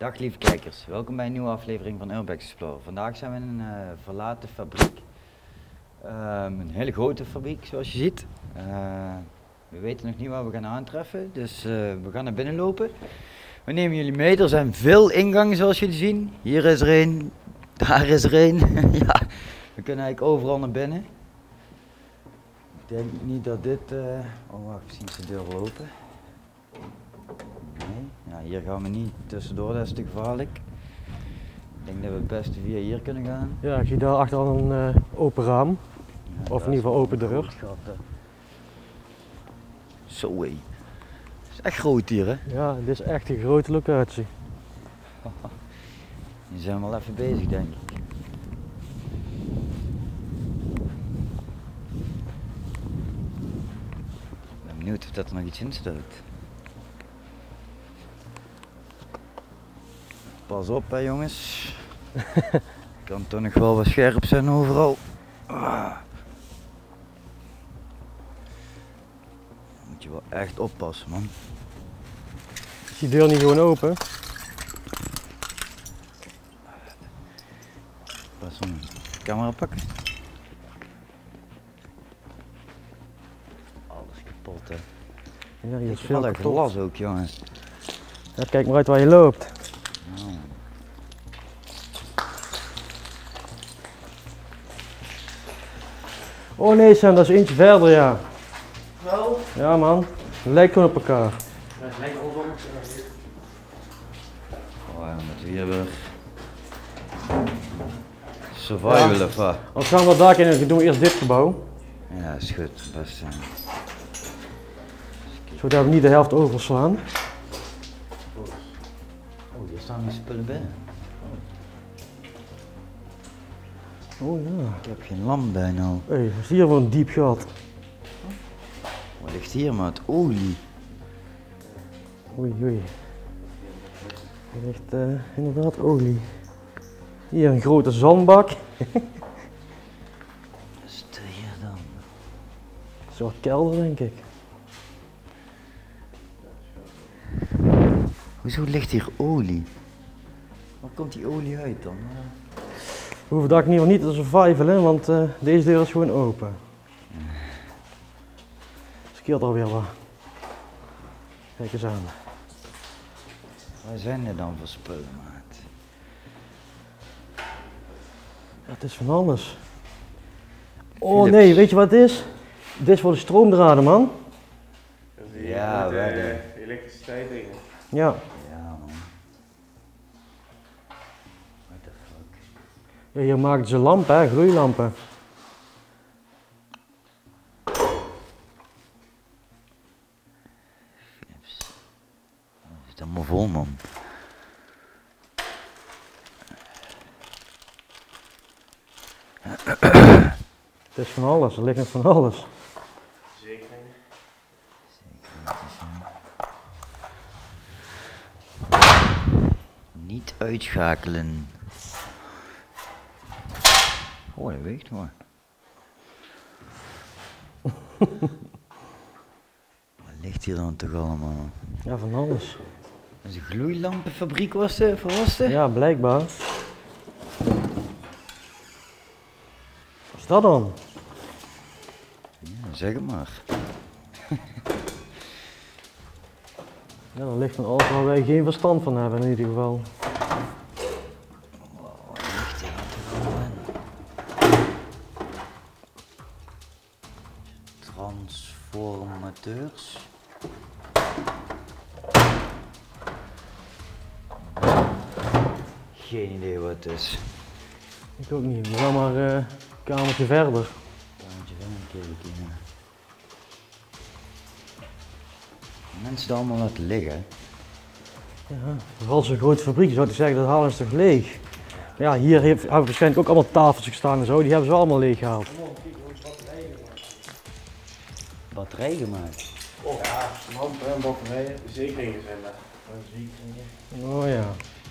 Dag lieve kijkers, welkom bij een nieuwe aflevering van Urbex Explorer. Vandaag zijn we in een verlaten fabriek. Een hele grote fabriek zoals je ziet. We weten nog niet waar we gaan aantreffen, dus we gaan naar binnen lopen. We nemen jullie mee, er zijn veel ingangen zoals jullie zien. Hier is er één, daar is er één. Ja, we kunnen eigenlijk overal naar binnen. Ik denk niet dat dit... Oh wacht, misschien is de deur wel open. Nee, ja, hier gaan we niet tussendoor, dat is te gevaarlijk. Ik denk dat we het beste via hier kunnen gaan. Ja, ik zie daar achter al een open raam. Ja, Of in ieder geval open deur. Zo hé. Het is echt groot hier hè. Ja, dit is echt een grote locatie. Hier zijn we wel even bezig denk ik. Ik ben benieuwd of dat er nog iets in staat. Pas op hè jongens. Kan toch nog wel wat scherp zijn overal. Moet je wel echt oppassen man. Is die deur niet gewoon open? Pas op, camera pakken. Alles kapot hè. Ja, hier is Veel veel kapot. glas ook jongens. Ja, kijk maar uit waar je loopt. Oh. Oh nee Sam, dat is eentje verder ja. Wel? Ja man, het lijkt gewoon op elkaar. Ja, het lijkt wel zo. Oh, dan moeten we hier weer survival Ja. of wat? Als gaan we dat dak in en doen we eerst dit gebouw. Ja, is goed. Best, Zodat we niet de helft overslaan. Oh, hier staan die spullen binnen. Oh ja. Ik heb geen lamp bij nou. Hé, wat is hier voor een diep gat? Wat ligt hier maat? Olie. Oei oei. Hier ligt inderdaad olie. Hier een grote zandbak. Wat is er hier dan? Een soort kelder denk ik. Hoezo ligt hier olie? Waar komt die olie uit dan? We hoeven dak in ieder geval niet te survivalen, want deze deur is gewoon open. Scheelt alweer wat. Kijk eens aan. Waar zijn er dan voor spullen maat? Ja, het is van alles. Oh Philips. nee, weet je wat het is? Dit is voor de stroomdraden man. Ja, wij elektriciteit dingen. Ja. Ja man. What the fuck? Ja, hier maken ze lampen, hè, gloeilampen. Philips. Het is allemaal vol man. Het is van alles, er ligt nog van alles. Zeker. Niet uitschakelen. Oh, dat weegt hoor. Wat ligt hier dan toch allemaal? Ja, van alles. Dat is een gloeilampenfabriek was het, verwaste? Ja, blijkbaar. Wat is dat dan? Ja, zeg het maar. Ja, er ligt van alles waar wij geen verstand van hebben in ieder geval. Wow, wat ligt hier dan toch allemaal in? Transformateurs. Geen idee wat het is. Ik ook niet, we gaan maar een kamertje verder. Kamertje verder kijken. Ja. Mensen het allemaal laten liggen. Ja, vooral zo'n grote fabriek, zou ik zeggen, dat halen ze toch leeg. Ja, hier hebben waarschijnlijk ook allemaal tafeltjes gestaan en zo, die hebben ze allemaal leeg gehaald. Batterij gemaakt. Oh ja, lampen en batterijen. Verzekeringen zijn daar. Verzekeringen. Oh ja.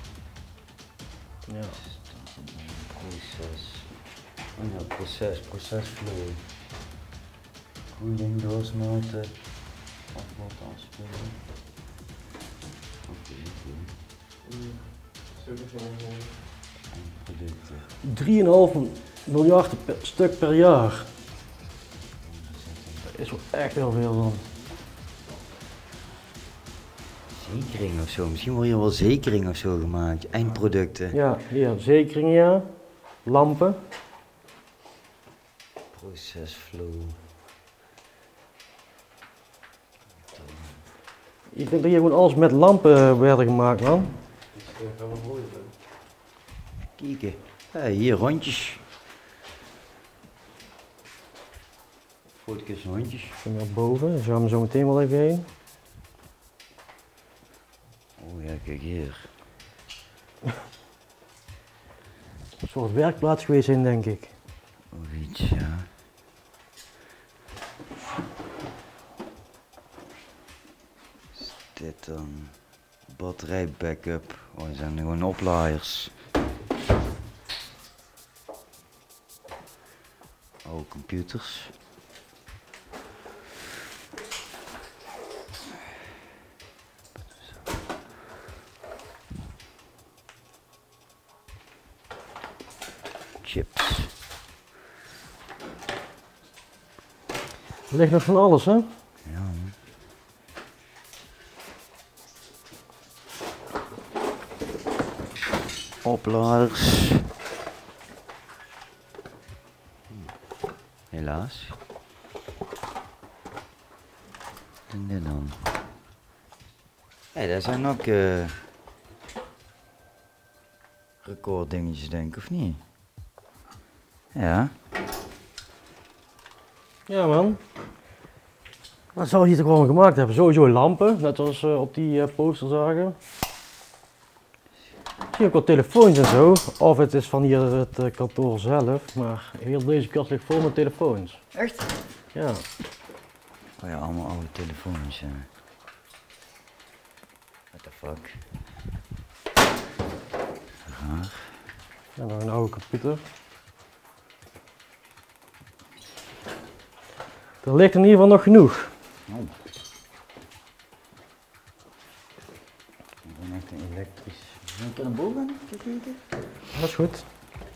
Ja. Proces. Oh ja, procesvloei. Koeling doorsmelten. Afval afspelen. Oké. stukken zijn er. Producten. 3,5 miljard stuk per jaar. Dat is wel echt heel veel dan. Zekering of zo, misschien wordt hier wel zekering of zo gemaakt. Eindproducten. Ja, hier zekeringen, ja. Lampen. Procesflow. Ik denk dat hier gewoon alles met lampen werden gemaakt, man. Dus dat kan wel mooi zijn. Kijken. Ja, hier rondjes. Foto's rondjes. Kom hier boven, daar gaan we zo meteen wel even heen. Oh ja, kijk hier. Een soort werkplaats geweest zijn, denk ik. Of iets, ja. Is dit dan? Batterij backup. Oh, dat zijn gewoon oplaaiers. Oh, computers. Chips. Er ligt nog van alles, hè? Ja. Man. Opladers. Helaas. En dit dan. Hé, daar zijn ook recorddingetjes, denk ik, of niet? Ja. Ja, man. Wat zou hier toch gewoon gemaakt hebben? Sowieso lampen, net zoals we op die poster zagen. Zie ook wat telefoons en zo. Of het is van hier het kantoor zelf, maar heel deze kast ligt vol met telefoons. Echt? Ja. Oh ja, allemaal oude telefoons, ja. What the fuck? Raar. En nog een oude computer. Er ligt in ieder geval nog genoeg. Oh. Ik ben echt een elektrisch. Zal ik er naar boven kijken? Dat is goed.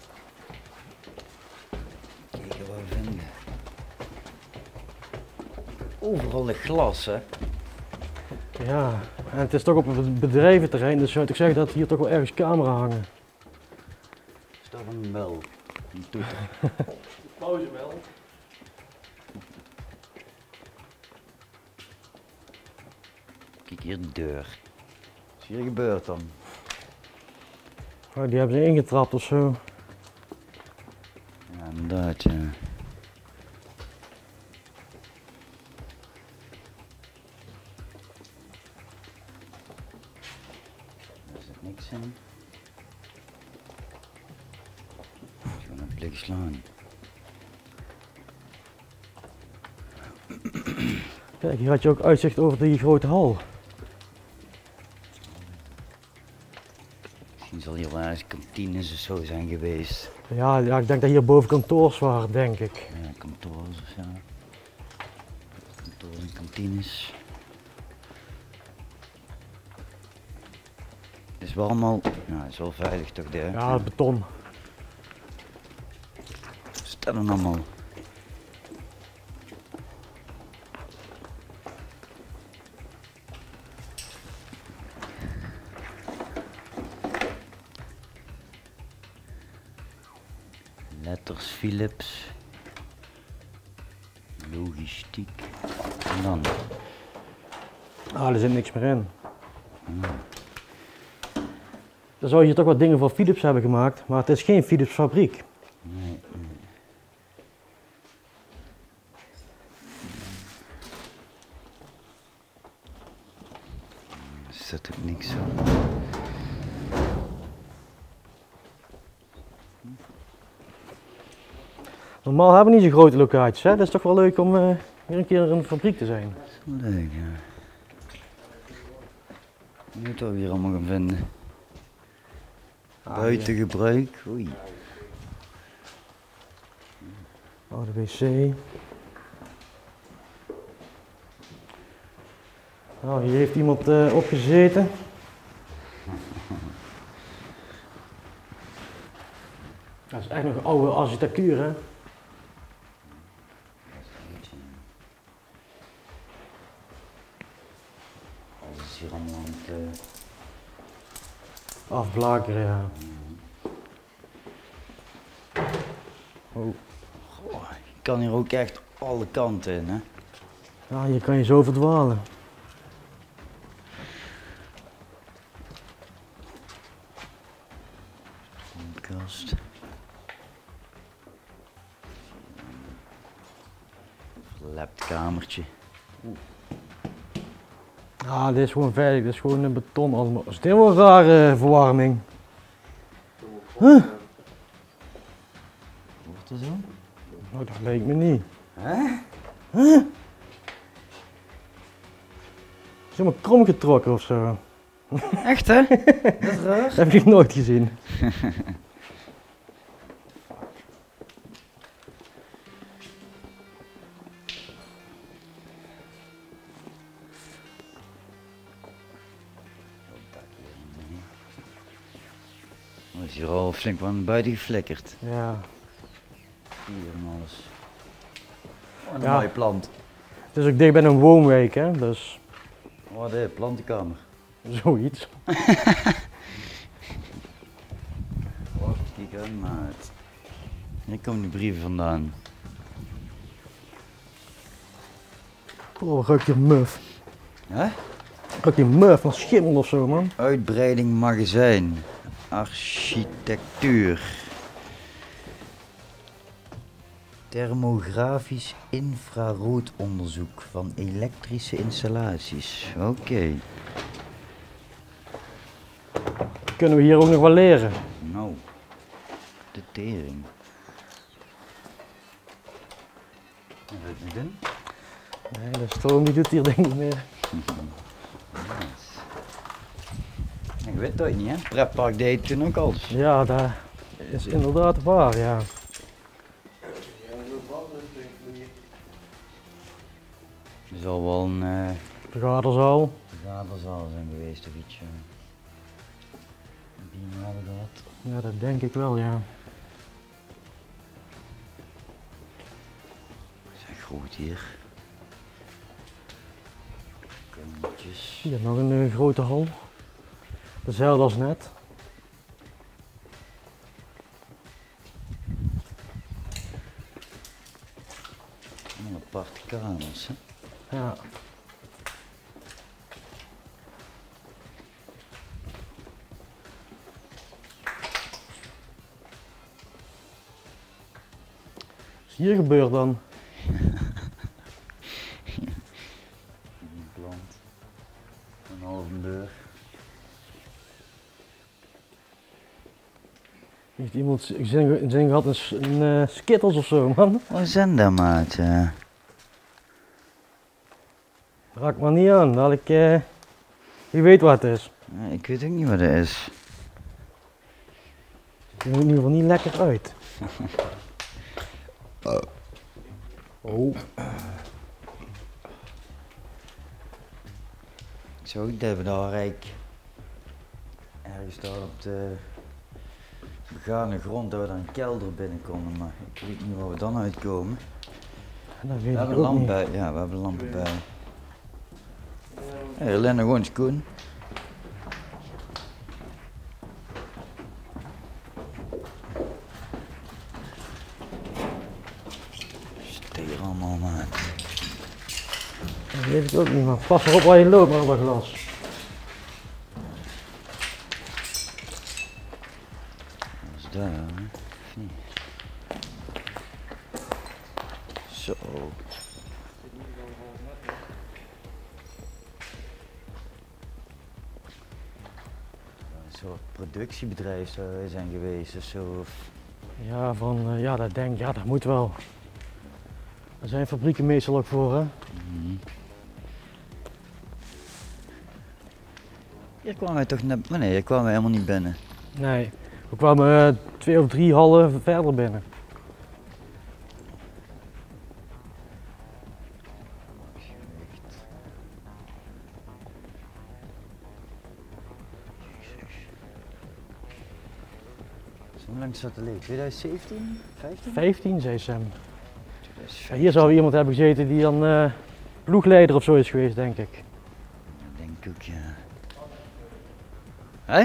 Kijken wat we vinden. Overal de glas, hè? Ja, en het is toch op een bedrijventerrein, dus zou ik zeggen dat hier toch wel ergens camera hangen. Is dat een bel? Een toeter. Pauzebel. Kijk hier de deur. Wat is hier gebeurd dan? Oh, die hebben ze ingetrapt of zo. Ja, inderdaad, ja. Daar zit niks in. Gewoon een blik slaan. Kijk, hier had je ook uitzicht over die grote hal. Misschien zal hier wel eens kantines of zo zijn geweest. Ja, ja, ik denk dat hier boven kantoors waren, denk ik. Ja, kantoors of zo. Kantoor en kantines. Het is wel allemaal, nou het is wel veilig toch daar. Ja, het beton. Wat is dat dan allemaal? Letters Philips. Logistiek. En dan. Ah, er zit niks meer in. Dan zou je toch wat dingen voor Philips hebben gemaakt, maar het is geen Philips fabriek. Nee. Er zit ook niks aan. Normaal hebben we niet zo'n grote locaties, hè? Dat is toch wel leuk om weer een keer een fabriek te zijn. Dat is wel leuk, ja. Moet we hier allemaal gaan vinden. Buiten gebruik, oei. Oh, de wc. Nou, hier heeft iemand op gezeten. Dat is echt nog oude architectuur, hè? Dat is een beetje. Alles is hier allemaal aan het. Afblakeren, ja. Oh. Goh, je kan hier ook echt alle kanten in, hè? Ja, hier kan je zo verdwalen. Een kast. Verlept kamertje. Ah, dit is gewoon veilig, dit is gewoon een beton allemaal. Dat is helemaal een rare verwarming. Wordt er zo? Nou, dat leek me niet. Hè? Het is helemaal krom getrokken of zo. Echt, hè? Dat is raar. Dat heb ik nooit gezien. Oh, is hier al flink van buiten geflikkerd. Ja. Hier en alles. Oh, een Ja. mooie plant. Het is ook dicht bij een woonwijk, hè, dus Oh, de plantenkamer. zoiets. Oh, kijk aan, maat. Hier komen die brieven vandaan. Oh, ruikt die muf. Hè? Ruikt die muf van schimmel of zo, man. Uitbreiding magazijn. Architectuur. Thermografisch infraroodonderzoek van elektrische installaties. Oké. Kunnen we hier ook nog wel leren? Nou. De tering. Wat wil ik niet doen? Nee, de stroom die doet hier denk ik niet meer. Ik weet het niet, hè? Pretpark deed toen ook al. Ja, dat is inderdaad waar, ja. Er zal wel een Vergaderzaal. vergaderzaal zijn geweest of iets. Die we hadden gehad. Ja, dat denk ik wel, ja. Dat is echt groot hier. Kamertjes. Hier nog een grote hal. Dezelfde als net. Allemaal aparte kamers, hè? Ja. Wat is hier gebeurd dan? Een plant. Een halve deur. Heeft iemand in zin gehad een Skittles of zo, man? Wat zijn dat, maat? Raak maar niet aan, dadelijk, wie weet wat het is. Ik weet ook niet wat het is. Het ziet er in ieder geval niet lekker uit. Oh. Ik zou ook dat we daar rijk ergens daar op de begane grond dat we daar een kelder binnenkomen, maar ik weet niet waar we dan uitkomen. Dat weet We ik hebben ook lamp niet. bij, ja, we hebben lampen bij. Hey, Helene, gewoon eens Koen. Steer allemaal, maat. Dat weet ik ook niet, maar pas erop waar je loopt met dat glas. Wat is daar, hè? Of niet? Zo. Een soort productiebedrijf zou wij zijn geweest of zo. Of... Ja, ja, dat denk ik, ja, dat moet wel. Daar zijn fabrieken meestal ook voor, hè? Mhm. Hier kwamen wij toch net. Oh nee, hier kwamen wij helemaal niet binnen. Nee, we kwamen 2 of 3 hallen verder binnen. Hoe lang is dat leeg? 2017? 15? 15, zei Sam. 2015. Ja, hier zou iemand hebben gezeten die dan ploegleider of zo is geweest, denk ik. Dat denk ik ook, ja. Hé?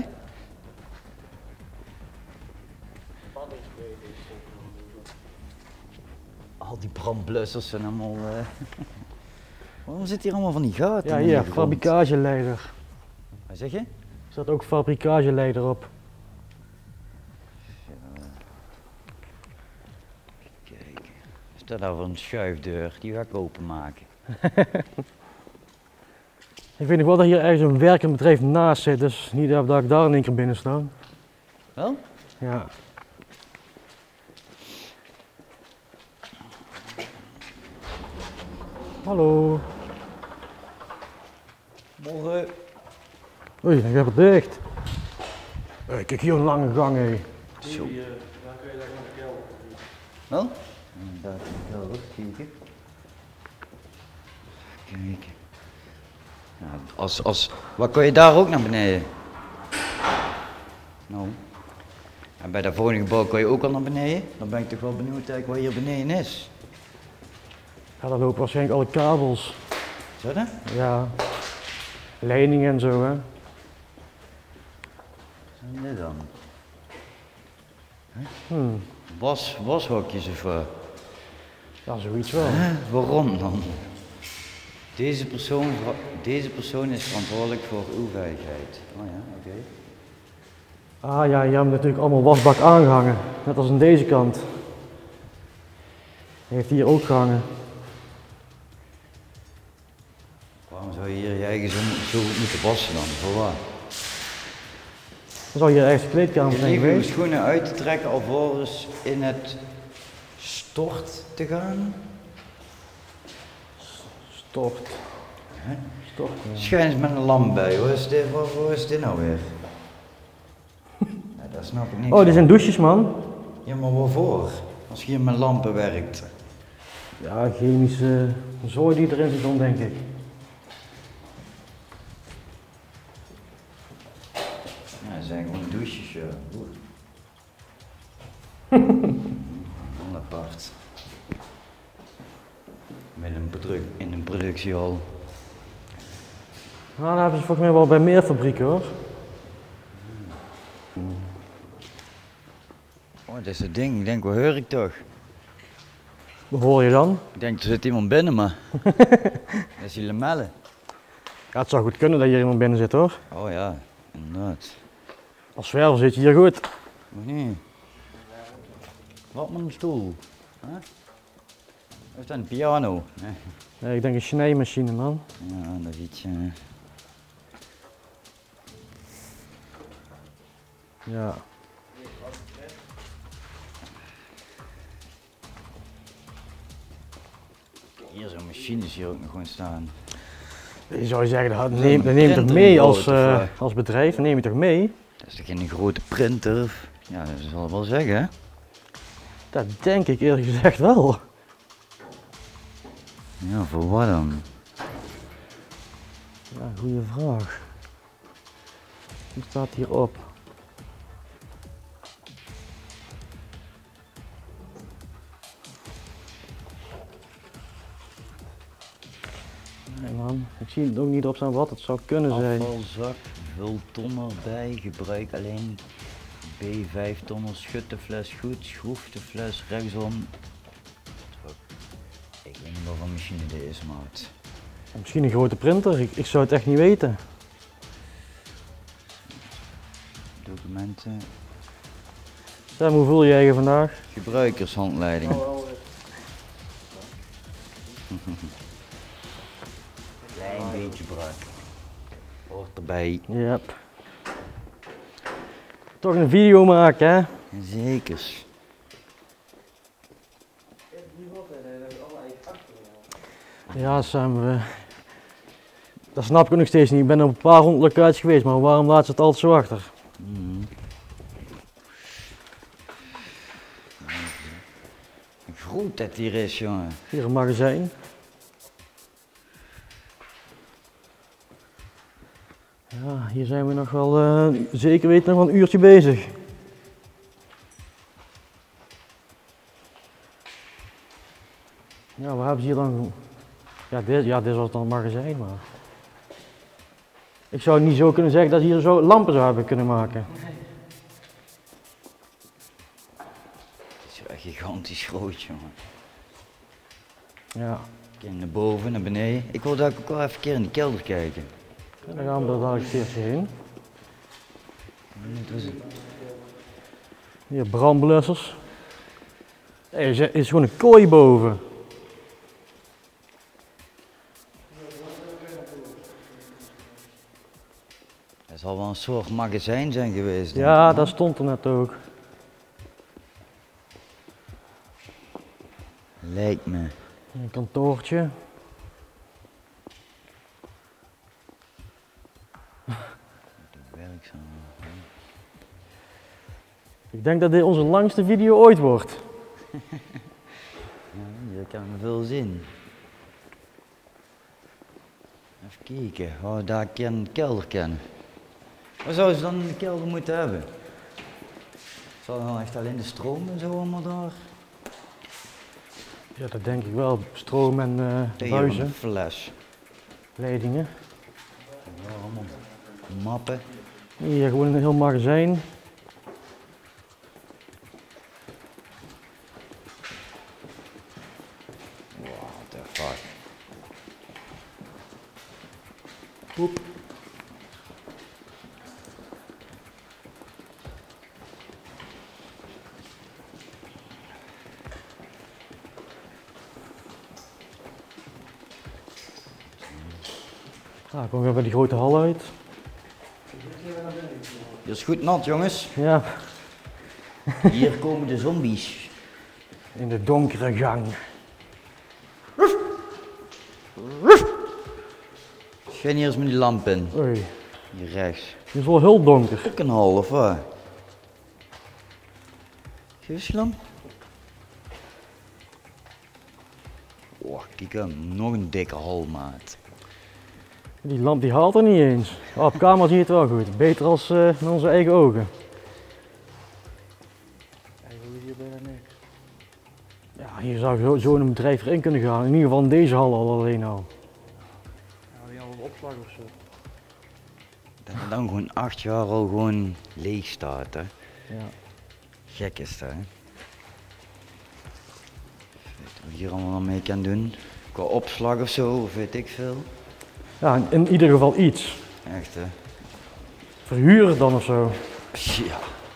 Al die brandblussers zijn allemaal... Waarom zit hier allemaal van die gaten? Ja, in hier, de grond? fabrikageleider. Wat zeg je? Er staat ook fabrikageleider op. Kijk, is dat nou voor een schuifdeur? Die ga ik openmaken. Ik weet nog wel dat hier ergens een werkend bedrijf naast zit, dus niet dat ik daar in één keer binnen sta. Wel? Ja. Hallo. Morgen. Oei, ik heb het dicht. Hey, kijk hier een lange gang, hé. Zo. Dan kun je daar gewoon de kelder. Wel? Inderdaad, ik wil ook kijken. Kijk. Ja, wat kon je daar ook naar beneden? Nou. En bij dat volgende gebouw kon je ook al naar beneden. Dan ben ik toch wel benieuwd eigenlijk wat hier beneden is. Ja, daar lopen waarschijnlijk alle kabels. Zo dat? Ja. Leidingen en zo, hè. Wat zijn dit dan? Washokjes of wat? Ja, zoiets wel. Waarom dan? Deze persoon is verantwoordelijk voor uw veiligheid. Oh ja, oké. Ah ja, je hebt natuurlijk allemaal wasbak aangehangen. Net als aan deze kant. Hij heeft hier ook gehangen. Waarom zou je hier je eigen zo moeten wassen dan? Voor wat? Dan zou hier ergens de kleedkamer Je zijn lief je geweest. schoenen uit te trekken alvorens in het stort te gaan. Stort. Hè? Stort. Ja. Schijn eens met een lamp bij, hoe is dit, waar is dit nou weer? Ja, daar snap ik niks Oh, dit van. zijn douches, man. Ja, maar waarvoor? Als je hier met lampen werkt. Ja, chemische zooi die erin zit, dan denk ik. Ja, dat zijn gewoon douches, ja. Heel apart. Met in een productiehal. Nou, dat hebben ze volgens mij wel bij meer fabrieken, hoor. Oh, dat is het ding. Ik denk, wat hoor ik toch? Wat hoor je dan? Ik denk, er zit iemand binnen, maar... dat is die lamellen. Ja, het zou goed kunnen dat hier iemand binnen zit, hoor. Oh ja, inderdaad. Als zwerver zit je hier goed. Maar nee. Wat met een stoel? Huh? Is dat een piano? Nee. Nee, ik denk een snijmachine, man. Ja, dat is iets... Ja. Hier zo'n machines hier ook nog gewoon staan. Je zou zeggen, dat Zo'n neem je toch printer mee inbouwen, als bedrijf? Dat neem je toch mee? Dat is toch geen grote printer? Ja, dat zal ik wel zeggen, hè? Dat denk ik eerlijk gezegd wel. Ja, voor wat dan? Ja, goede vraag. Hoe staat hierop? Nee man, ik zie het ook niet op staan wat het zou kunnen zijn. Afvalzak, vulton erbij, gebruik alleen B5 tonnen, schud de fles goed, schroef de fles rechtsom. Ik weet niet wat voor machine dit is, maat. Misschien een grote printer, ik zou het echt niet weten. Documenten, Sam, hoe voel jij je vandaag? gebruikershandleiding. Klein beetje brak. Hoort erbij. Yep. Toch een video maken, hè? Zekers. Ja, Sam, dat snap ik ook nog steeds niet. Ik ben op een paar rondlocaties geweest, maar waarom laat ze het altijd zo achter? Mm. Goed dat hier is, jongen. Hier een magazijn. Ja, hier zijn we nog wel zeker weten nog wel een uurtje bezig. Ja, we hebben ze hier dan. Ja, dit was dan een magazijn, maar. Ik zou niet zo kunnen zeggen dat ze hier zo lampen zou hebben kunnen maken. Het is wel gigantisch groot, jongen. Ja, Kijk naar boven, naar beneden. Ik wil daar ook wel even een keer in de kelder kijken. en dan gaan we er dadelijk eerst heen. Dat was het. Hier brandblussers. Er is gewoon een kooi boven. Dat zal wel een soort magazijn zijn geweest. denk Ja, ik, dat man. stond er net ook. Lijkt me. Een kantoortje. Werkzaam. Ik denk dat dit onze langste video ooit wordt. Ja, hier kan er veel zin. Even kijken, waar we daar een keer in de kelder kennen. Wat zouden ze dan in de kelder moeten hebben? Zal dan echt alleen de stroom en zo allemaal daar? Ja, dat denk ik wel. Stroom en buizen, Fles. leidingen. Ja, allemaal mappen. Hier gewoon een heel magazijn. What the fuck. Poep. Nou, komen we weer bij die grote hal uit. Dit is goed nat, jongens. Ja, Hier komen de zombies. in de donkere gang. Schijn hier eens met die lamp in. Oei, Hier rechts. het is wel heel donker. Ook een hal, of wat? Geef eens je lamp. Oh, kijk hem. Nog een dikke hal, maat. Die lamp die haalt er niet eens. Oh, op camera zie je het wel goed. Beter als met onze eigen ogen. Eigenlijk hier bijna niks. Ja, hier zou zo in een bedrijf erin kunnen gaan. In ieder geval in deze hal al alleen al. Ja, die hadden een opslag of zo. Dat het dan gewoon 8 jaar al gewoon leeg staat, hè. Ja. Gek is dat, hè. Wat we hier allemaal mee kan doen. Qua opslag of zo, of weet ik veel. Ja, in ieder geval iets. Echt, hè. Verhuren dan of zo. Ja.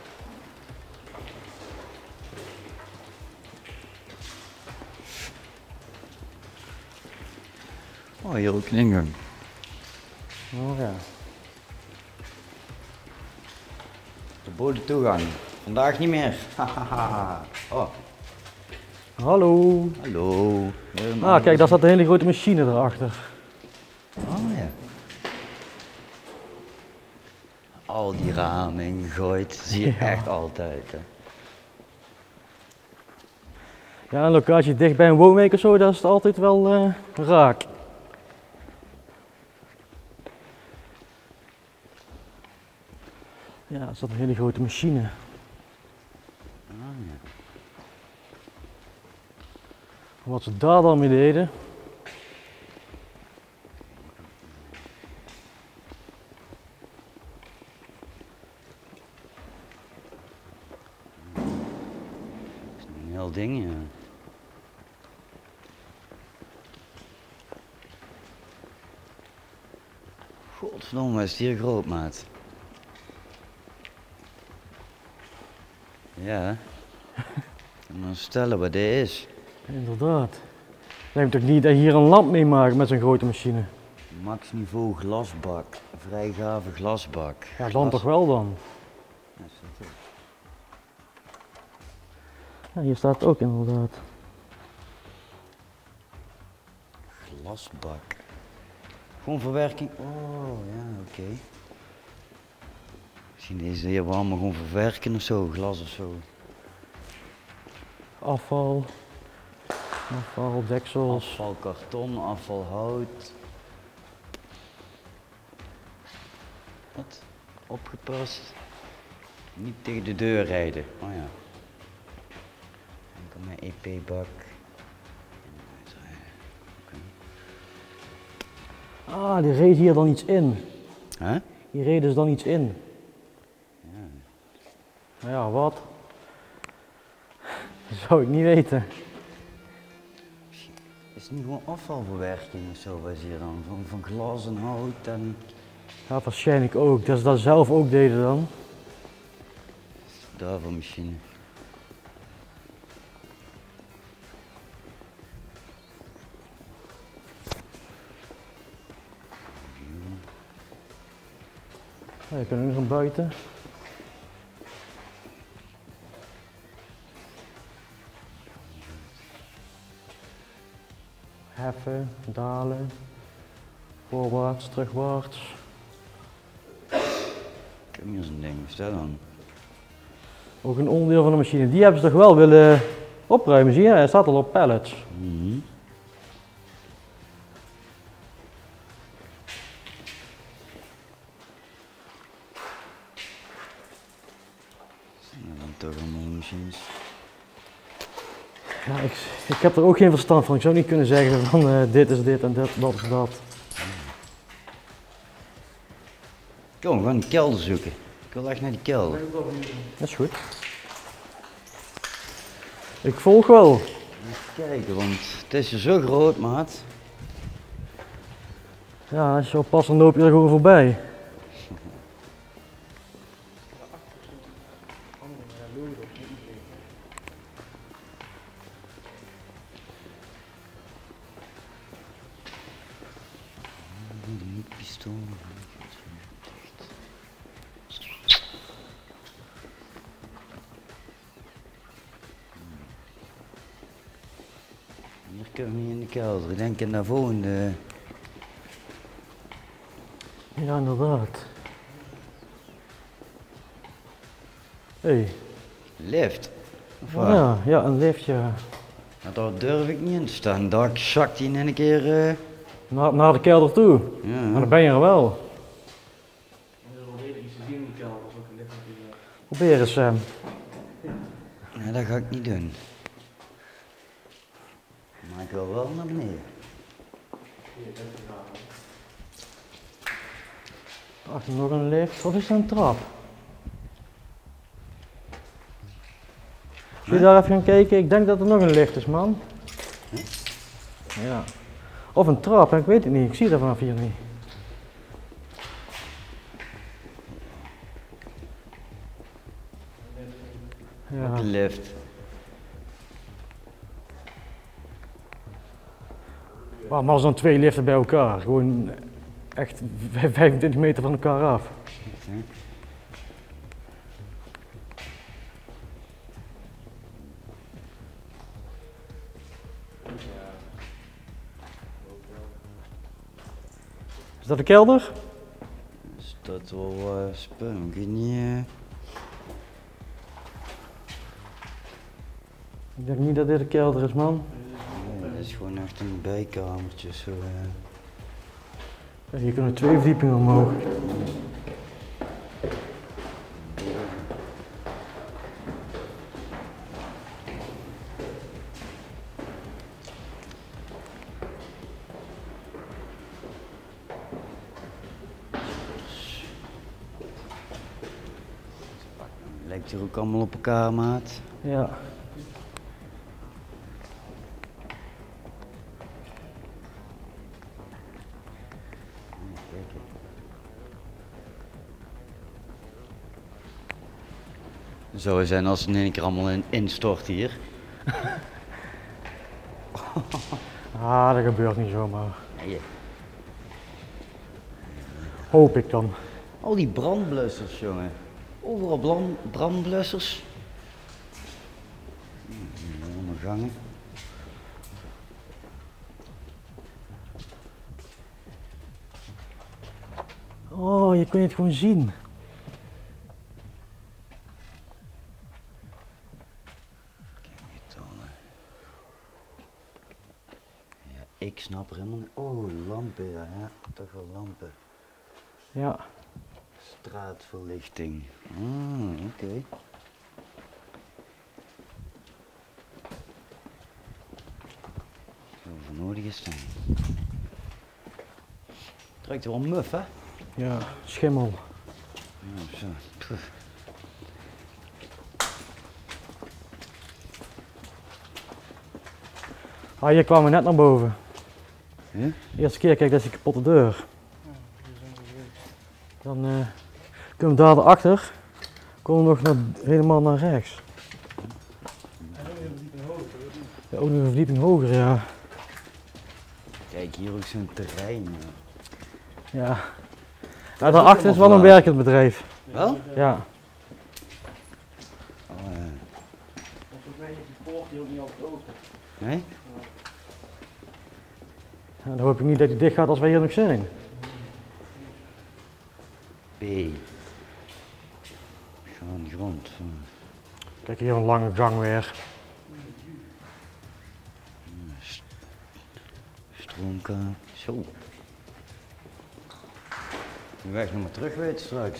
Oh, hier ook een ingang. Oh ja. Verboden toegang. Vandaag niet meer. Hahaha. Oh, Hallo. hallo. Weer een Ah, kijk, daar staat een hele grote machine erachter. Oh ja. Al die ramen ingegooid, zie je Ja. echt altijd. Hè. Ja, een locatie dicht bij een woonwijk of zo, dat is het altijd wel raak. Ja, er staat een hele grote machine. Ah, ja. Wat ze daar dan mee deden. Dat is een heel ding, ja. Godverdomme, is het hier groot, maat. Ja. Je moet eens vertellen wat dit is. Inderdaad. Lijkt me toch niet dat je hier een lamp mee maakt met zo'n grote machine? Max niveau glasbak. Vrijgave glasbak. Ja, dan toch wel dan. Ja, staat er. Ja, hier staat het ook inderdaad. Glasbak. Gewoon verwerking. Oh, ja, oké. Misschien deze hier wel allemaal gewoon verwerken of zo, glas of zo. Afval. Afval, deksels. Afval karton, afval hout. Wat? Opgepast. Niet tegen de deur rijden. Oh ja. Enkel mijn EP-bak. Ah, die reed hier dan iets in. Hè? Hier reed dus dan iets in. Nou ja, wat? Dat zou ik niet weten. Is het niet gewoon afvalverwerking of zo was hier dan? Van glas en hout en... Ja, waarschijnlijk ook. Dat ze dat zelf ook deden dan. Daarvoor misschien. Ja, je kunt ook nog van buiten. Heffen, dalen, voorwaarts, terugwaarts. Ik heb hier zo'n ding, wat is dat dan? Ook een onderdeel van de machine. Die hebben ze toch wel willen opruimen, zie je? Hij staat al op pallets. Mhm. Dan toch allemaal machines. Ja, ik heb er ook geen verstand van. Ik zou niet kunnen zeggen van dit is dit en dat is dat. Kom, we gaan die kelder zoeken. Ik wil echt naar die kelder. Dat is goed. Ik volg wel. Even kijken, want het is hier zo groot, maat. Ja, als je oppast dan loop je er gewoon voorbij. Pistool. Hier kunnen we niet in de kelder. Ik denk in de volgende. Ja, inderdaad. Hey. Lift. Of waar? Ja, een lift, ja. Nou, daar durf ik niet in te staan. Daar zakt hij in een keer. Naar de kelder toe. Ja. Maar dan ben je er wel. Er is wel redelijk iets te zien in die kelder, dat is ook een licht natuurlijk. Probeer eens, Sam. Nee, dat ga ik niet doen. Maar ik wil wel naar beneden. Achter nog een lift. Of is dat een trap? Kun je daar even gaan kijken? Ik denk dat er nog een lift is, man. Ja. Of een trap, ik weet het niet. Ik zie dat vanaf hier niet. Ja. Ook een lift. Maar als dan twee liften bij elkaar, gewoon echt 25 meter van elkaar af. Is dat de kelder? Is dat wel spannend? Ik weet niet. Ik denk niet dat dit de kelder is, man. Nee, dat is gewoon echt een bijkamertje. Zo, Hier kunnen 2 verdiepingen omhoog. Lijkt hier ook allemaal op elkaar, maat. Ja. Het zou zijn als ze in één keer allemaal instort hier. Ah, dat gebeurt niet zomaar. Nee. Hoop ik dan. Al die brandblussers, jongen. Overal brandblussers. Ondergangen. Oh, je kunt het gewoon zien. Ja, ik snap er helemaal niet. Oh, lampen, ja, toch wel lampen. Ja. Straatverlichting. Ah, oké. Zo voor nodig is dan. Het ruikt wel muf, hè? Ja, schimmel. Ja, zo. Pff. Ah, hier kwamen we net naar boven. Ja? De eerste keer, kijk, dat is die kapotte deur. Dan kunnen we daar achter, komen we nog helemaal naar rechts. Ja, ook nog een verdieping hoger, ja. Kijk, hier ook zo'n terrein. Ja. Nou, daarachter is wel een werkend bedrijf. Wel? Ja. Oh, Volgens mij is die poort die ook niet altijd open. nee? Ja, dan hoop ik niet dat hij dicht gaat als wij hier nog zijn. B. Gewoon grond. Kijk, hier een lange gang weer. Stroomkraan. Zo. De weg nog maar terug weten straks.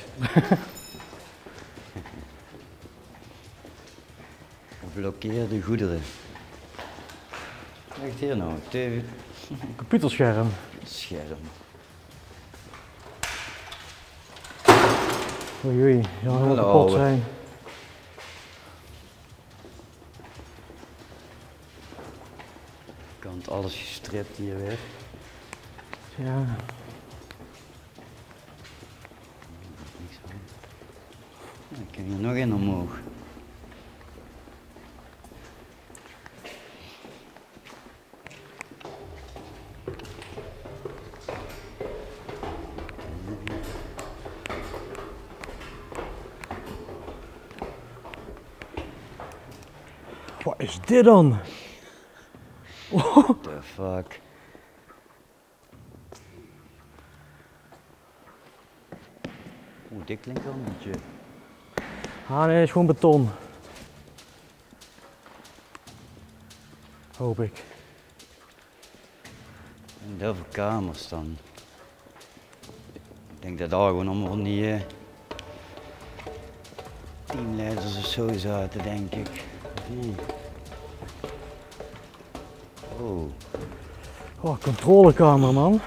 Geblokkeerde goederen. Wat ligt hier nou? TV. Computerscherm. Scherm. Oei oei, die zal heel Hallo. kapot zijn. Kant alles gestript hier weer. Ja. Niks aan. Dan kun je nog in omhoog. Wat is dit dan? What the fuck? Oeh, dit klinkt wel een beetje. Ah nee, het is gewoon beton. Hoop ik. En heel veel kamers dan. Ik denk dat daar gewoon allemaal van die teamleiders of zo zaten, denk ik. Oh, Oh, controlekamer man.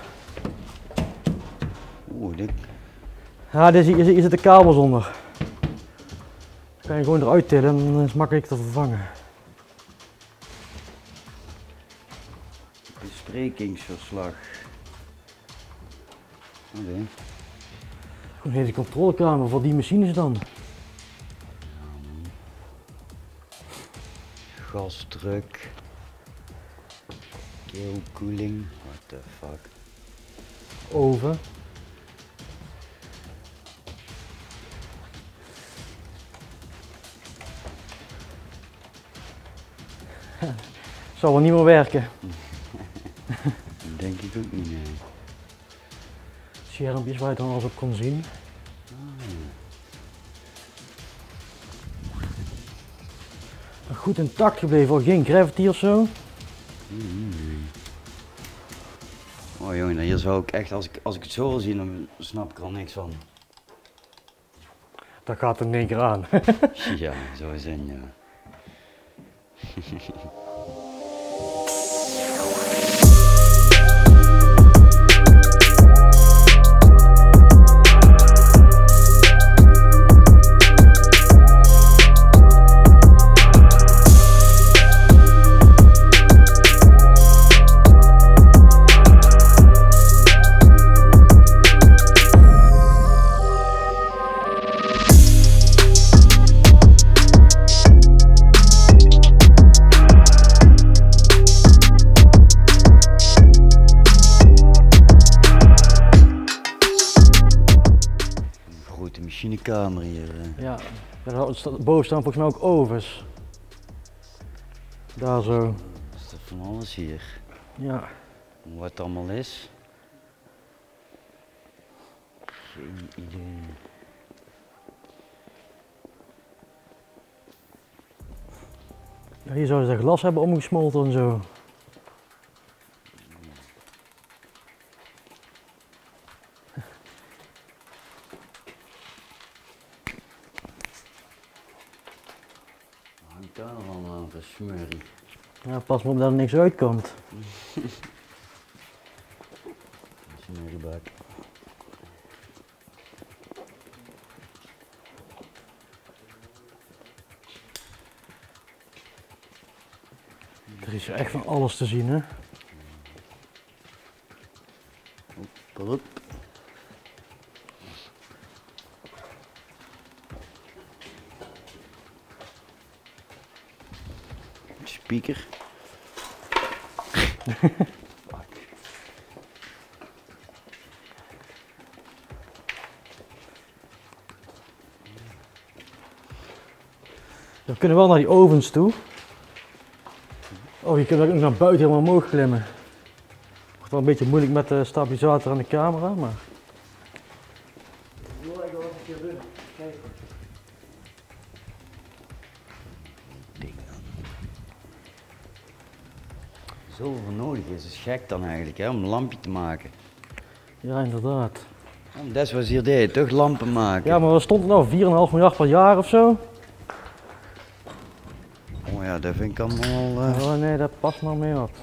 oeh, dit. Ja, hier zitten kabels onder. Dan kan je gewoon eruit tillen en dan is het makkelijk te vervangen. Besprekingsverslag. Oké. Gewoon hele controlekamer voor die machines dan. Gasdruk. Keelkoeling. What the fuck. Oven. Zal wel niet meer werken. Dat denk ik ook niet, nee. Schermpjes waar je dan alles op kon zien. Goed intact gebleven, al geen gravity of zo. Oh jongen, hier zou ik echt, als ik het zo wil zien, dan snap ik er al niks van. Dat gaat er in één keer aan. Ja, zo is het, ja. Grote machinekamer hier. Ja, boven staan volgens mij ook ovens. Daar zo. Er staat van alles hier. Ja. Wat het allemaal is. Geen idee. Ja, hier zouden ze glas hebben omgesmolten en zo. Hangt daar allemaal aan voor smurrie. Ja, pas maar op dat er niks uitkomt. Smurriebak. Er is echt van alles te zien, hè? Hop. Speaker. We kunnen wel naar die ovens toe. Oh, je kunt ook naar buiten helemaal omhoog klimmen. Wordt wel een beetje moeilijk met de stabilisator en de camera, maar... Ik wil eigenlijk wel een keer doen. Kijken. Zoveel nodig is gek dan eigenlijk, hè, om een lampje te maken. Ja, inderdaad. Ja, dat is wat ze hier deden, toch lampen maken. Ja, maar wat stond er nou? 4,5 miljard per jaar of zo? Oh ja, dat vind ik allemaal... Oh nee, dat past maar mee op.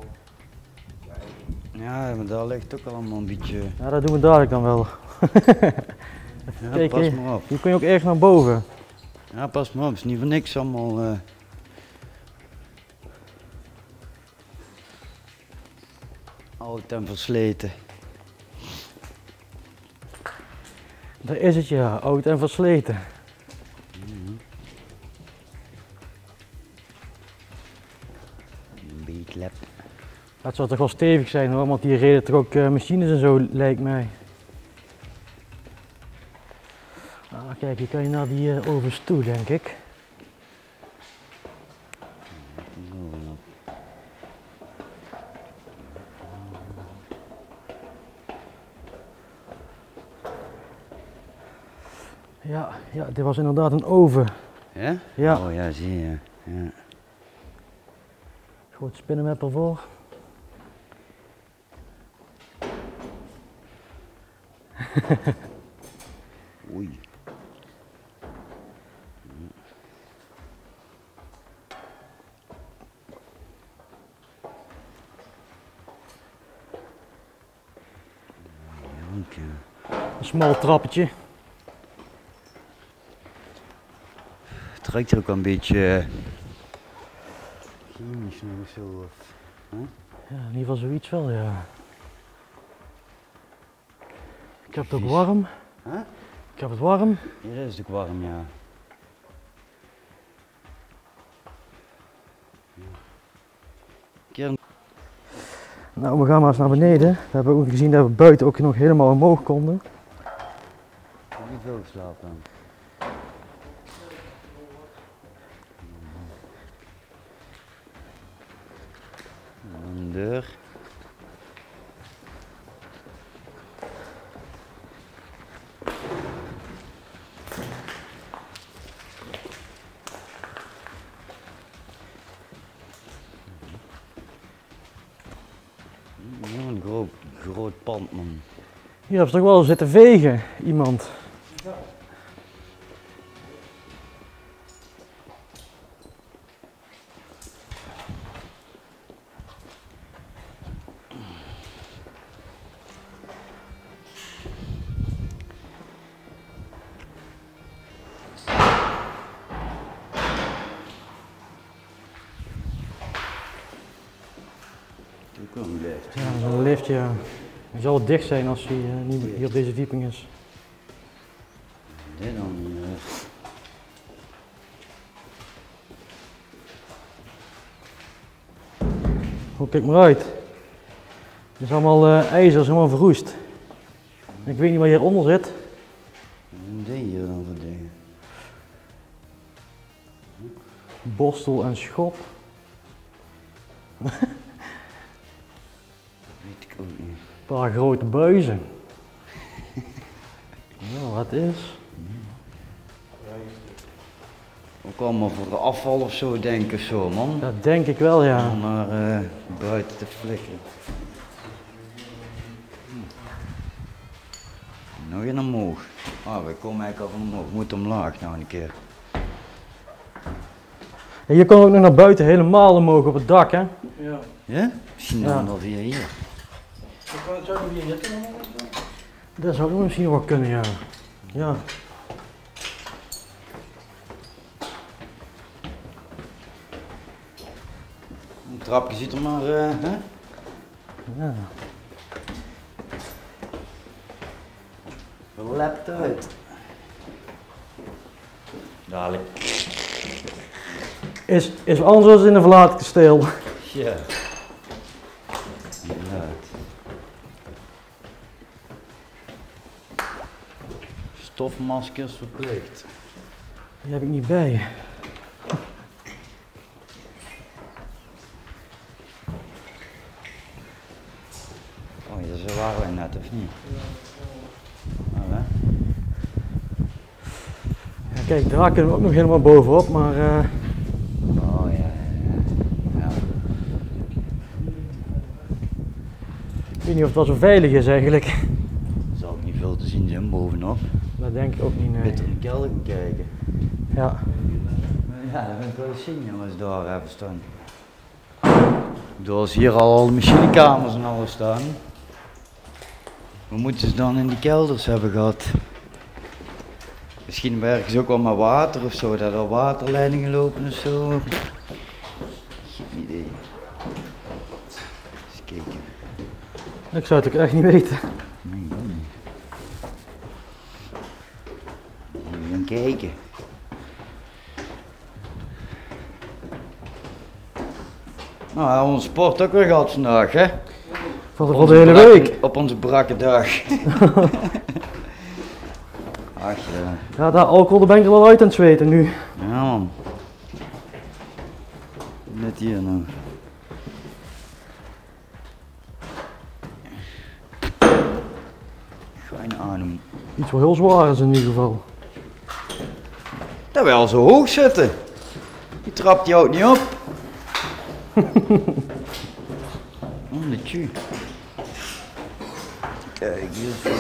Ja, maar daar ligt ook allemaal een beetje... Ja, dat doen we dadelijk dan wel. Ja, Kijk, pas hier, maar op. hier kun je ook erg naar boven. Ja, pas maar op, het is niet voor niks allemaal... oud en versleten. Daar is het ja, oud en versleten. Een beetje lep. Dat zou toch wel stevig zijn hoor, want die reden toch ook machines en zo, lijkt mij. Ah, kijk, hier kan je naar die ovens toe, denk ik. Ja, dit was inderdaad een oven. Ja? Ja. Oh ja, zie je. Ja. Groot spinnenweb ervoor. Oei. Janke. Een smal trappetje. Het ruikt er ook wel een beetje chemisch nog zo. Of, Ja, in ieder geval zoiets wel, ja. Ik heb het ook warm. Huh? Ik heb het warm. Hier is het ook warm, ja. Keer Nou, we gaan maar eens naar beneden. We hebben ook gezien dat we buiten ook nog helemaal omhoog konden. niet veel geslapen dan. Een deur. Ja, een groot pand, man. Hier hebben ze toch wel zitten vegen, iemand. Ook wel een lift. Ja, dat is een lift, ja. Die zal wel dicht zijn als hij niet hier op deze verdieping is. Dit dan niet. Oh, kijk maar uit. Het is allemaal ijzer, is helemaal verroest. Ik weet niet wat hieronder zit. Wat deed je dan voor dingen? Borstel en schop. Weet ik ook niet. Een paar grote buizen. Nou, wat is? Ook allemaal voor de afval of zo, denk ik of zo, man. Dat denk ik wel, ja. Om naar buiten te flikkeren. Nog een omhoog. Ah, we komen eigenlijk al van omhoog. We moeten omlaag nou een keer. En hier komen we ook nog naar buiten, helemaal omhoog op het dak, hè? Ja. Ja? Misschien Ja. dan wel via hier. Ik kan het zo nog hier kunnen. Dat zou ook misschien wel kunnen, ja. Ja. trapje ziet er maar, hè? Ja. Verlept uit. Dadelijk. Is anders dan in een verlaten kasteel. Ja. Inderdaad. Stofmaskers verplicht. Die heb ik niet bij. Oh ja, zo waren wij net, of niet? Oh, hè? Ja, kijk, daar kunnen we ook nog helemaal bovenop, maar Oh ja. ik weet niet of het wel zo veilig is eigenlijk. Er zal ook niet veel te zien zijn bovenop. Dat denk ik ook niet, nee. Beter in de kelder gaan kijken. Ja. Ja, dat wil ik wel eens zien, jongens, daar even staan. Ik bedoel, als hier al de machinekamers en alles staan, we moeten ze dan in die kelders hebben gehad. Misschien werken ze ook wel met water of zo, dat er waterleidingen lopen of zo. Geen idee. Eens kijken. Ik zou het ook echt niet weten. Nee, ook niet. Even gaan kijken. Nou, we hebben onze sport ook weer gehad vandaag, hè? Voor de hele week. Op onze brakke dag. Ach ja. Ja, dat alcohol daar ben ik er wel uit aan het zweten nu. Ja man. Net hier nou. Fijne adem. Iets wel heel zwaar is in ieder geval. Dat wij al zo hoog zitten. Die trapt jou ook niet op. Oh, de tju. Kijk, hier is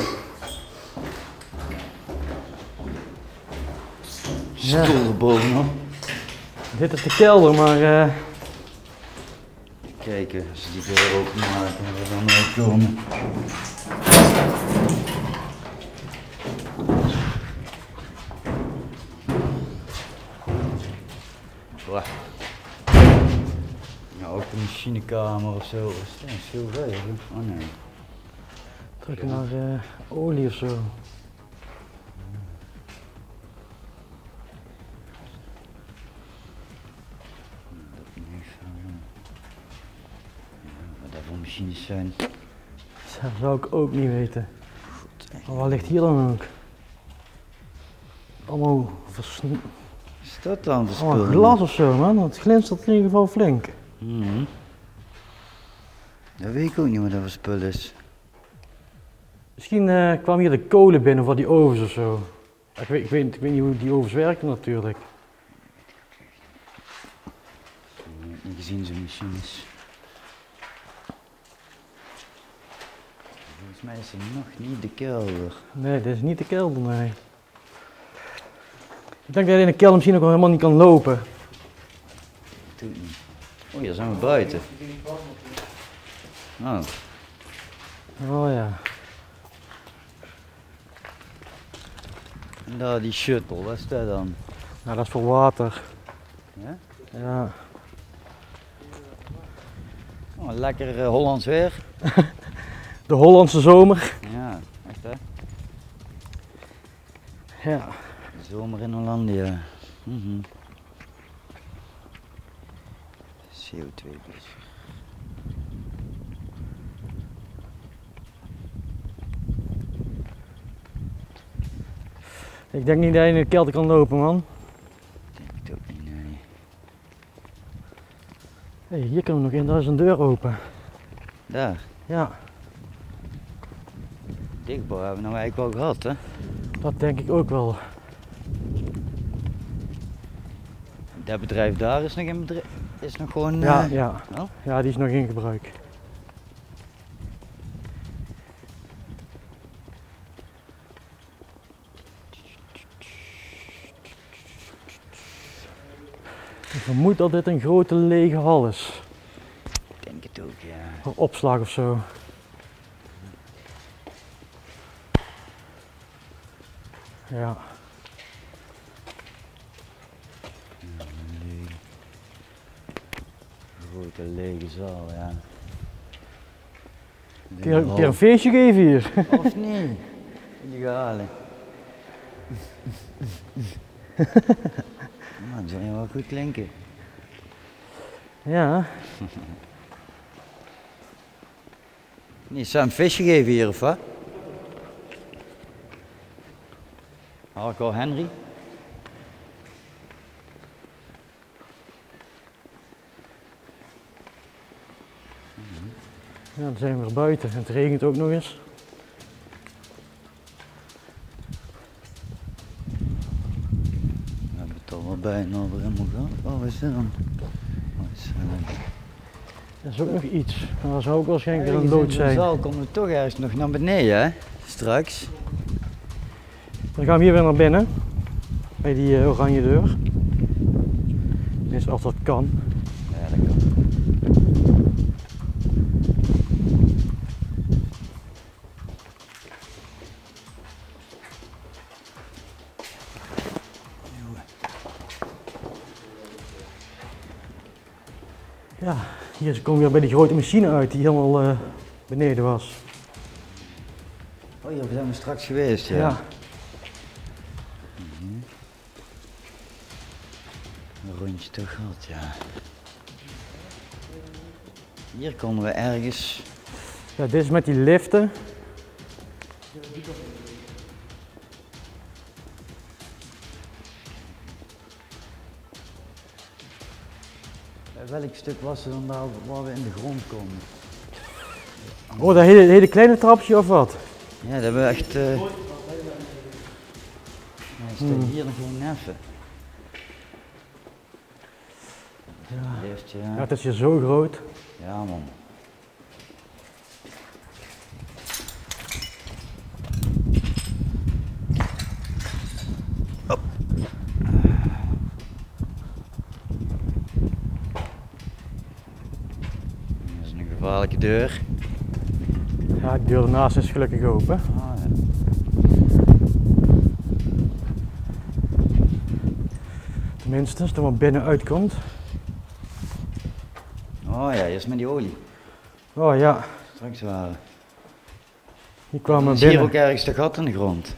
Ja. stoel erbovenop. Dit is de kelder, maar Kijken, als ze die deur openmaken, we dan nooit komen. Wow. Ja, ook een machinekamer of zo. Is dat zo ver? Oh nee. terug naar olie of zo. Wat dat voor machines zijn. Dat zou ik ook niet weten. Maar wat ligt hier dan ook? Allemaal Is dat dan voor allemaal spullen? glas of zo, man. Het glinstert in ieder geval flink. Mhm. Dat weet ik ook niet wat dat voor spul is. Misschien kwam hier de kolen binnen voor die ovens of zo. Ik weet niet hoe die ovens werken natuurlijk. Ik heb niet gezien zo'n machines. Volgens mij is het nog niet de kelder. Nee, dit is niet de kelder, nee. Ik denk dat je in de kelder misschien ook wel helemaal niet kan lopen. Doe het niet. Oh, hier zijn we buiten. Oh, Oh ja. en daar die shuttle, wat is dat dan? Nou, dat is voor water. Ja? Ja. Oh, lekker Hollands weer. De Hollandse zomer. Ja, echt hè? Ja. De zomer in Hollandia. Mhm. CO2 dus. Ik denk niet dat je in de kelder kan lopen, man. Denk het ook niet, nee. Hey, hier kunnen we nog in, daar is een deur open. Daar, Ja, dichtbouw hebben we nou eigenlijk wel gehad hè? dat denk ik ook wel. Dat bedrijf daar is nog in bedrijf, is nog gewoon... Ja, ja. Oh? Ja, die is nog in gebruik. Ik vermoed dat dit een grote lege hal is. Ik denk het ook, ja. Voor opslag of zo. Ja. grote lege zaal, ja. Een keer een feestje geven hier. Of niet? Illegale. Man, dat zou je wel goed klinken. Ja. Nee, zou een visje geven hier of wat? Alcohol Henry. Ja, dan zijn we weer buiten en het regent ook nog eens. We hebben het al wel bijna over helemaal gehad. Oh, wat is dit dan? Wat is Dat is ook nog iets. Maar dat zou ook waarschijnlijk weer een ergens in dood zo'n zijn. zaal komen we toch ergens nog naar beneden, hè? Straks. Dan gaan we hier weer naar binnen. Bij die oranje deur. Is als dat kan. Ja, dat kan. Ja, hier komen we weer bij die grote machine uit die helemaal beneden was. Oh, hier zijn we straks geweest, ja. Ja. Een rondje toch gehad, ja. Hier konden we ergens. Ja, dit is met die liften. Welk stuk was er dan daar waar we in de grond komen? Oh, dat hele kleine trapje of wat? Ja, dat hebben we echt. Er staat hier nog geen neffen. Ja. Lift, Ja, ja. het is hier zo groot. Ja, man. Op. Dat is een gevaarlijke deur. Ja, de deur ernaast is gelukkig open. Ah, ja. Tenminste, als er maar binnen uitkomt. Oh ja, hier is met die olie. Oh ja, Straks waren. hier kwamen we Is hier binnen. ook ergens de gat in de grond?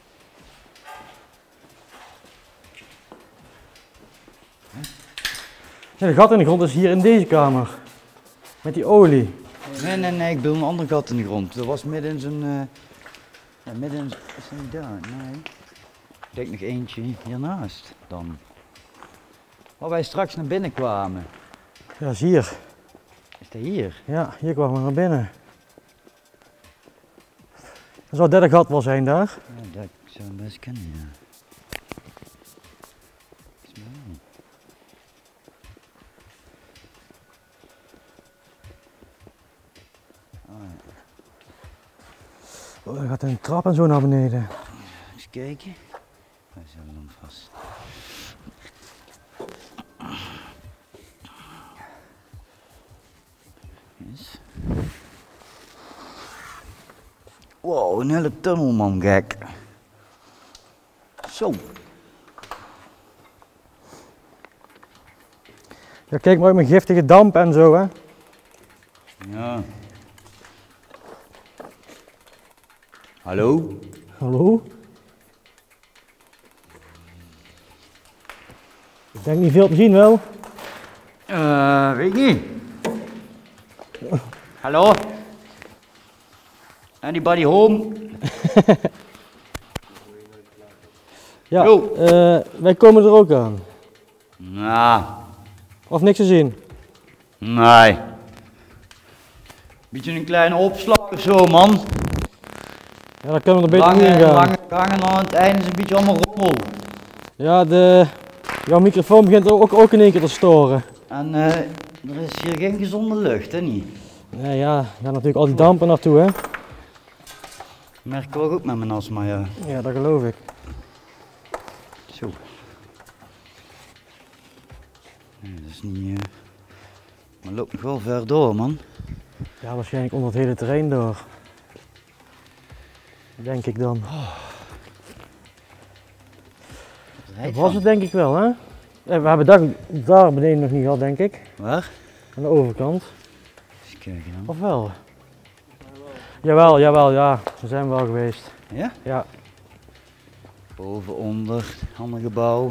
Ja, de gat in de grond is hier in deze kamer. Met die olie. Nee, ik bedoel een ander gat in de grond. Dat was midden in zo'n. Ja, midden in. Is dat niet daar? Nee. Ik denk nog eentje hiernaast dan. Waar wij straks naar binnen kwamen. Ja, is hier. Is dat hier? Ja, hier kwamen we naar binnen. Dat zou het derde gat wel zijn daar. Ja, dat zou best kunnen, ja. Is mij wel. Oh, ja. Oh, er gaat een trap en zo naar beneden. Eens kijken. Wij zijn dan vast. Yes. Wow, een hele tunnel, man, gek. Zo. Ja, kijk maar uit mijn giftige damp en zo, hè. Ja. Hallo? Hallo? Ik denk niet veel te zien wel. Weet ik niet. Hallo? Anybody home? Ja, Yo. wij komen er ook aan. Nou, Of niks te zien. nee. Beetje een kleine opslag of zo, man. Ja, dan kunnen we er beter niet in gaan. Lange gangen aan het einde is een beetje allemaal rommel. Ja, jouw microfoon begint ook in één keer te storen. En er is hier geen gezonde lucht, hè niet? Nee, ja, daar gaan natuurlijk al die dampen naartoe, hè. Merk ik wel goed met mijn astma, ja. Ja, dat geloof ik. Zo. Nee, dat is niet... Maar loopt nog wel ver door, man. Ja, waarschijnlijk onder het hele terrein door. Denk ik dan. Dat was het denk ik wel, hè? We hebben daar beneden nog niet gehad, denk ik. Waar? Aan de overkant. Eens kijken dan. Of wel? Jawel, jawel, ja. We zijn wel geweest. Ja? Ja. Boven, onder, ander gebouw.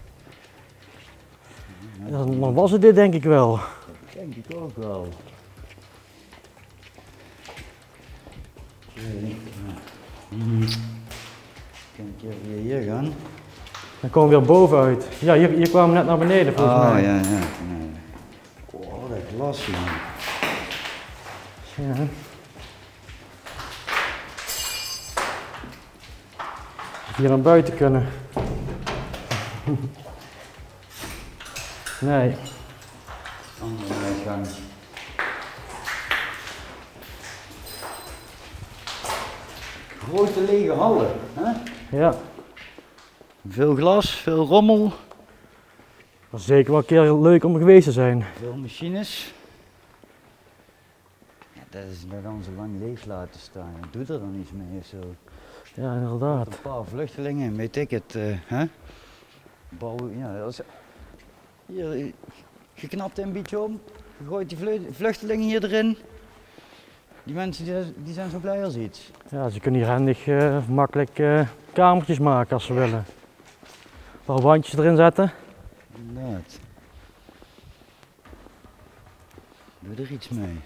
Ja, dan was het dit denk ik wel. Dat denk ik ook wel. Kan ik even hier gaan? Dan komen we weer bovenuit. Ja, hier kwamen we net naar beneden volgens Oh mij. ja, ja. Nee. Oh, dat glas man. Ja. Hier naar buiten kunnen. Nee. Andere uitgang. Grote lege hallen, hè? Ja. Veel glas, veel rommel, Dat is zeker wel een keer leuk om geweest te zijn. veel machines. Ja, dat gaan ze lang leeg laten staan. Dat doet er dan iets mee of zo. Ja, inderdaad. Een paar vluchtelingen, weet ik het, hè? Bouwen, ja, hier, je knapt een beetje om, je gooit die vluchtelingen hier erin. Die mensen die zijn zo blij als iets. Ja, ze kunnen hier handig makkelijk kamertjes maken als ze willen. Een paar wandjes erin zetten. Inderdaad. Doe er iets mee.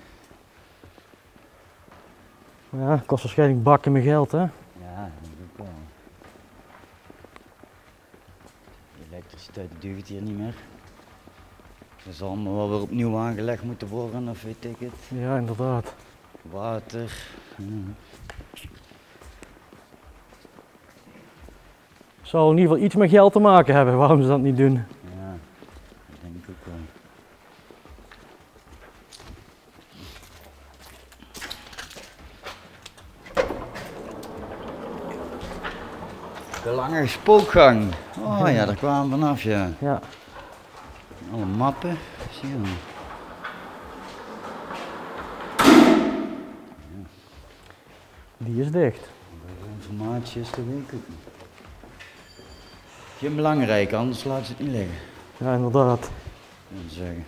Ja, kost waarschijnlijk bakken met geld, hè? Ja, dat doe ik wel. De elektriciteit duurt hier niet meer. Dat zal allemaal wel weer opnieuw aangelegd moeten worden, of weet ik het. Ja, inderdaad. Water. Ja. Zou in ieder geval iets met geld te maken hebben, waarom ze dat niet doen. Ja, dat denk ik ook wel. De lange spookgang. Oh ja, daar kwamen we vanaf, ja. Ja, Alle mappen. Zie je dan. die is dicht. De informatie is de week ook niet. Geen belangrijk, anders laat ze het niet liggen. Ja, inderdaad. Dat zeggen.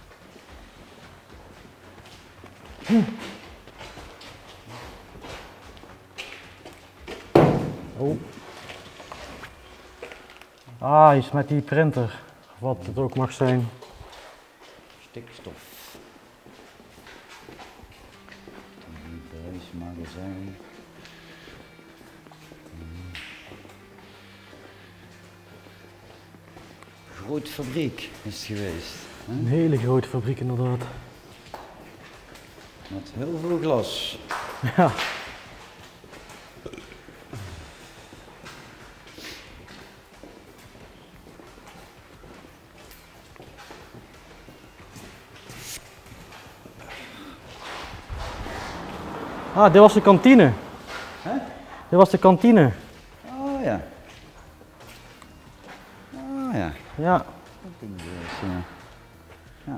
Oh. Ah, iets met die printer. Wat het ook mag zijn. Stikstof. Buis, magazijn. Groot fabriek is het geweest. Hè? Een hele grote fabriek inderdaad. Met heel veel glas. Ja. Ah, dit was de kantine. Hè? Dit was de kantine. Oh ja. Oh ja. Ja. Dat doen we eens, ja.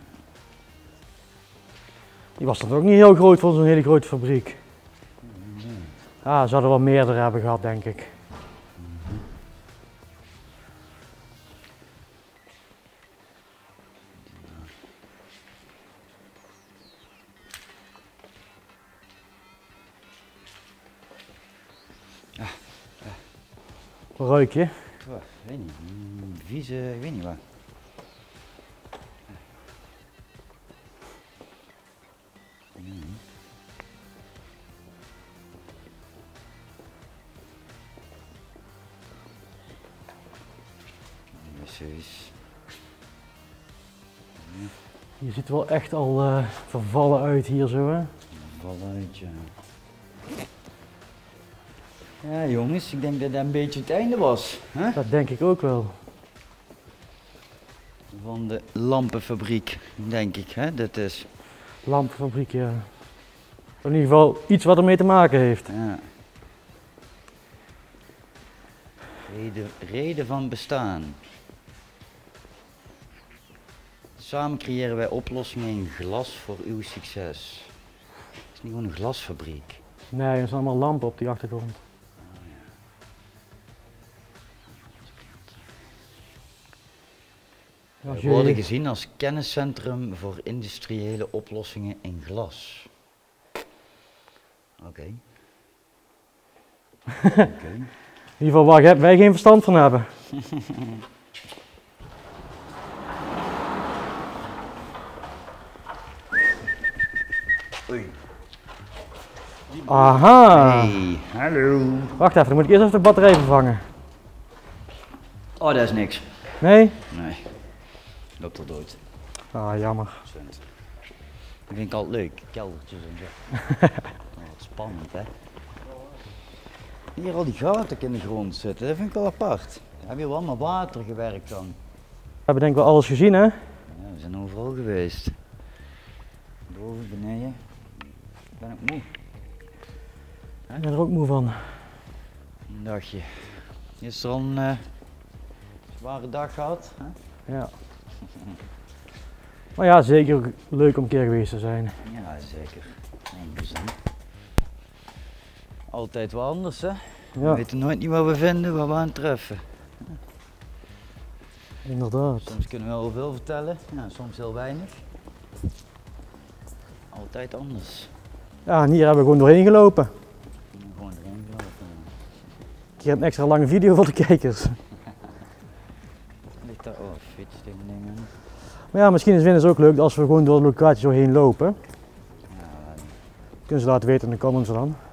Die was dan ook niet heel groot voor zo'n hele grote fabriek. Ah, ze zouden wel meerdere hebben gehad, denk ik. Wat ruik je? Oh, weet niet. Vieze, ik weet niet wat. Wc's. Je ziet er wel echt al vervallen uit hier zo, hè? Balluit, ja. Ja jongens, ik denk dat dat een beetje het einde was. Hè? Dat denk ik ook wel. Van de lampenfabriek, denk ik. Hè? Dat is. Lampenfabriek, ja. In ieder geval iets wat ermee te maken heeft. Ja. Reden van bestaan. Samen creëren wij oplossingen in glas voor uw succes. Het is niet gewoon een glasfabriek. Nee, er zijn allemaal lampen op die achtergrond. Als We worden jullie- gezien als kenniscentrum voor industriële oplossingen in glas. Oké. Oké. In ieder geval waar wij geen verstand van hebben. Oei. Aha! Hey, hallo. Wacht even, dan moet ik eerst even de batterij vervangen. Oh, dat is niks. Nee? Nee. Loopt er dood. Ah, jammer. Zwint. Dat vind ik altijd leuk, keldertjes en zo. Oh, wat spannend, hè? Hier al die gaten in de grond zitten, dat vind ik wel apart. Heb je wel met water gewerkt dan? We hebben denk ik wel alles gezien, hè? Ja, we zijn overal geweest. Boven, beneden. Ben ik moe. Ik ben er ook moe van. Een dagje. Gisteren al een zware dag gehad. Hè? Ja. Maar ja, zeker leuk om een keer geweest te zijn. Ja, zeker. 100%. Altijd wel anders, hè? We Ja, weten nooit niet wat we vinden, wat we aantreffen. inderdaad. Soms kunnen we wel veel vertellen, ja, soms heel weinig. Altijd anders. Ja, en hier hebben we gewoon doorheen gelopen. Gewoon erin gelopen. Hier een extra lange video voor de kijkers. Ligt daar, oh, fiets tegen dingen. Maar ja, misschien vinden ze het ook leuk als we gewoon door de locatie zo heen lopen. Ja, Kunnen ze laten weten in de comments dan. een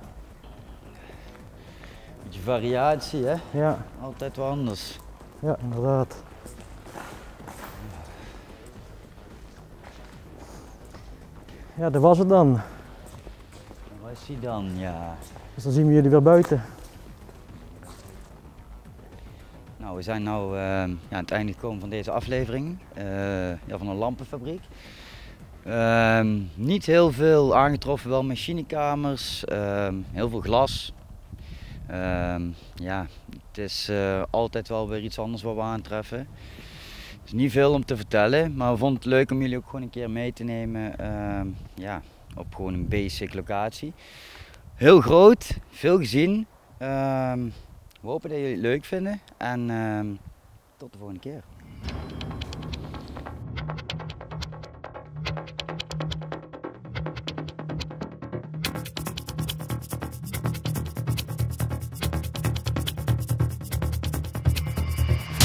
beetje variatie, hè? Ja, Altijd wel anders. ja, inderdaad. Ja, dat was het dan. Waar is die dan? Ja. Dus dan zien we jullie weer buiten. Nou, we zijn nu aan het einde gekomen van deze aflevering ja, van een lampenfabriek. Niet heel veel aangetroffen, wel machinekamers, heel veel glas. Ja, het is altijd wel weer iets anders wat we aantreffen. Er is niet veel om te vertellen, maar we vonden het leuk om jullie ook gewoon een keer mee te nemen ja, op gewoon een basic locatie. Heel groot, veel gezien. We hopen dat jullie het leuk vinden en tot de volgende keer.